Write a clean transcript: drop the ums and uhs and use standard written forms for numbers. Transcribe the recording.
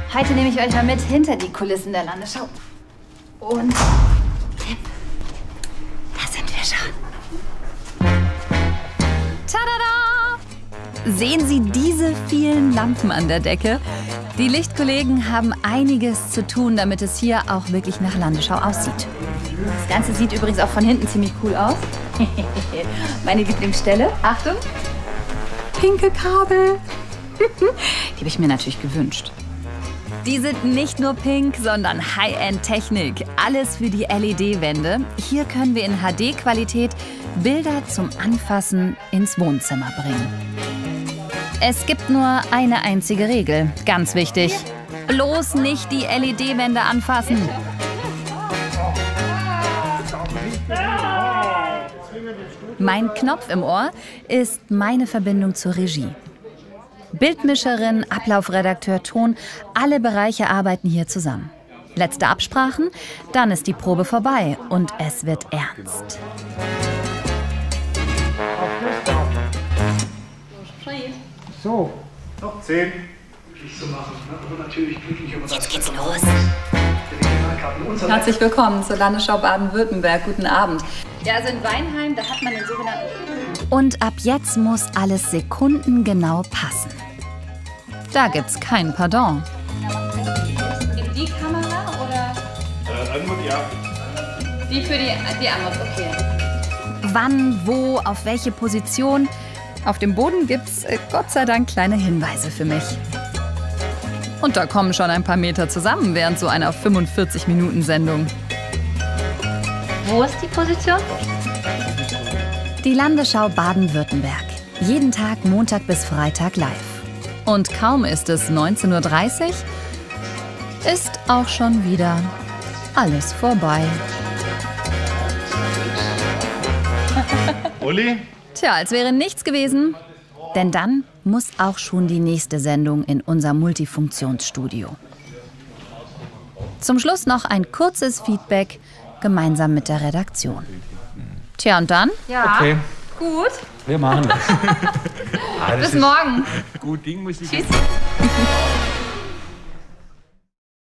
Heute nehme ich euch mal mit hinter die Kulissen der Landesschau. Und da sind wir schon. Tada! Sehen Sie diese vielen Lampen an der Decke? Die Lichtkollegen haben einiges zu tun, damit es hier auch wirklich nach Landesschau aussieht. Das Ganze sieht übrigens auch von hinten ziemlich cool aus. Meine Lieblingsstelle. Achtung! Pinke Kabel. Die habe ich mir natürlich gewünscht. Die sind nicht nur pink, sondern High-End-Technik. Alles für die LED-Wände. Hier können wir in HD-Qualität Bilder zum Anfassen ins Wohnzimmer bringen. Es gibt nur eine einzige Regel, ganz wichtig. Bloß nicht die LED-Wände anfassen. Mein Knopf im Ohr ist meine Verbindung zur Regie. Bildmischerin, Ablaufredakteur, Ton, alle Bereiche arbeiten hier zusammen. Letzte Absprachen, dann ist die Probe vorbei und es wird ernst. So. Noch 10. Glücklich zu machen, aber natürlich glücklich über das. Jetzt geht's los. Herzlich willkommen zur Landesschau Baden-Württemberg. Guten Abend. Ja, also in Weinheim, da hat man den sogenannten... Und ab jetzt muss alles sekundengenau passen. Da gibt's kein Pardon. In die Kamera oder? Anmut, ja. Die für die Anmut, okay. Wann, wo, auf welche Position? Auf dem Boden gibt's Gott sei Dank kleine Hinweise für mich. Und da kommen schon ein paar Meter zusammen während so einer 45-Minuten-Sendung. Wo ist die Position? Die Landesschau Baden-Württemberg. Jeden Tag Montag bis Freitag live. Und kaum ist es 19:30 Uhr, ist auch schon wieder alles vorbei. Uli? Tja, als wäre nichts gewesen. Denn dann muss auch schon die nächste Sendung in unser Multifunktionsstudio. Zum Schluss noch ein kurzes Feedback gemeinsam mit der Redaktion. Tja, und dann? Ja. Okay. Gut. Wir machen das. Bis morgen. Gut Ding muss ich. Tschüss.